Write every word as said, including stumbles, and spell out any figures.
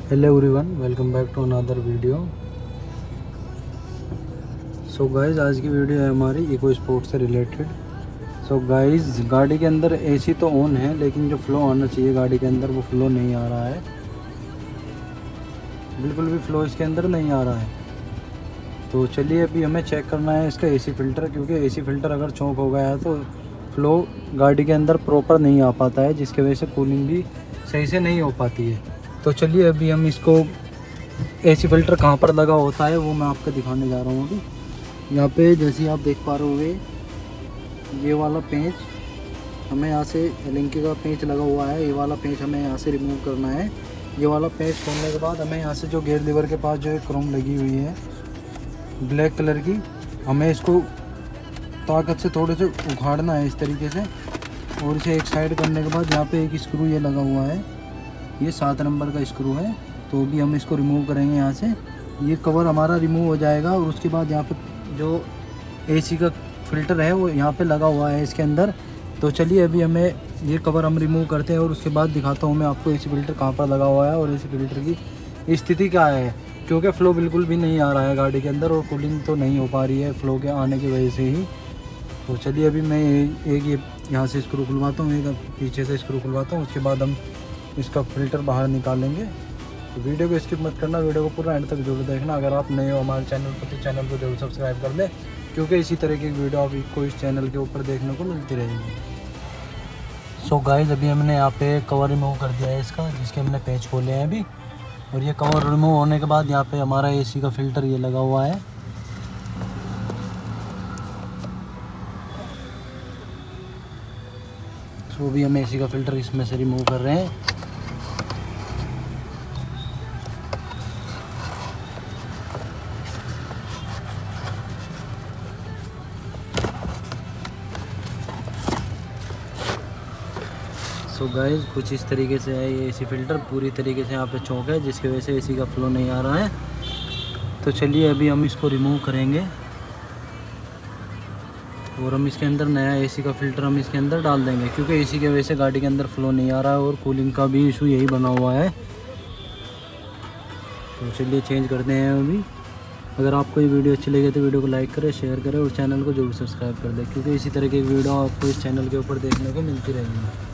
Hello everyone, welcome back to another video. So guys, आज की video है हमारी इको स्पोर्ट से रिलेटेड। सो गाइस, गाड़ी के अंदर एसी तो ऑन है, लेकिन जो फ्लो आना चाहिए गाड़ी के अंदर वो फ्लो नहीं आ रहा है। बिल्कुल भी फ्लो इसके अंदर नहीं आ रहा है। तो चलिए अभी हमें चेक करना है इसका एसी फ़िल्टर, क्योंकि एसी फ़िल्टर अगर चौंक हो गया है तो फ्लो गाड़ी के अंदर प्रॉपर नहीं आ पाता है, जिसकी वजह से कूलिंग भी सही से नहीं हो पाती है। तो चलिए अभी हम इसको एसी फ़िल्टर कहाँ पर लगा होता है वो मैं आपको दिखाने जा रहा हूँ। अभी यहाँ पे जैसे आप देख पा रहे होंगे, ये वाला पेंच हमें यहाँ से एलिंकी का पेंच लगा हुआ है, ये वाला पेंच हमें यहाँ से रिमूव करना है। ये वाला पेंच खोलने के बाद हमें यहाँ से जो गियर लीवर के पास जो एक क्रोम लगी हुई है ब्लैक कलर की, हमें इसको ताकत से थोड़े से उखाड़ना है इस तरीके से, और इसे एक साइड करने के बाद यहाँ पे एक स्क्रू ये लगा हुआ है, ये सात नंबर का स्क्रू है। तो भी हम इसको रिमूव करेंगे यहाँ से। ये कवर हमारा रिमूव हो जाएगा और उसके बाद यहाँ पे जो एसी का फ़िल्टर है वो यहाँ पे लगा हुआ है इसके अंदर। तो चलिए अभी हमें ये कवर हम रिमूव करते हैं और उसके बाद दिखाता हूँ मैं आपको एसी फ़िल्टर कहाँ पर लगा हुआ है और एसी फ़िल्टर की स्थिति क्या है, क्योंकि फ़्लो बिल्कुल भी नहीं आ रहा है गाड़ी के अंदर और कूलिंग तो नहीं हो पा रही है फ़्लो के आने की वजह से ही। तो चलिए अभी मैं एक ये यहाँ से स्क्रू खुलवाता हूँ, एक पीछे से स्क्रू खुलवाता हूँ, उसके बाद हम इसका फ़िल्टर बाहर निकालेंगे। तो वीडियो को स्किप मत करना, वीडियो को पूरा एंड तक जरूर देखना। अगर आप नए हो हमारे चैनल पर तो चैनल को जरूर सब्सक्राइब कर लें, क्योंकि इसी तरह की वीडियो आपको इस चैनल के ऊपर देखने को मिलती रहेगी। सो गाइस, अभी हमने यहाँ पे कवर रिमूव कर दिया है इसका, जिसके हमने पेच खोले हैं अभी। और ये कवर रिमूव होने के बाद यहाँ पे हमारा एसी का फ़िल्टर ये लगा हुआ है। सो अभी हम एसी का फ़िल्टर इसमें से रिमूव कर रहे हैं। सो गाइस, कुछ इस तरीके से है ये एसी फ़िल्टर, पूरी तरीके से यहाँ पे चौक है, जिसकी वजह से एसी का फ़्लो नहीं आ रहा है। तो चलिए अभी हम इसको रिमूव करेंगे और हम इसके अंदर नया एसी का फ़िल्टर हम इसके अंदर डाल देंगे, क्योंकि एसी की वजह से गाड़ी के अंदर फ़्लो नहीं आ रहा है और कूलिंग का भी इशू यही बना हुआ है। तो चलिए चेंज करते हैं अभी। अगर आपको ये वीडियो अच्छी लगे तो वीडियो को लाइक करें, शेयर करें और चैनल को जरूर सब्सक्राइब कर दें, क्योंकि इसी तरह की वीडियो आपको इस चैनल के ऊपर देखने को मिलती रहेगी।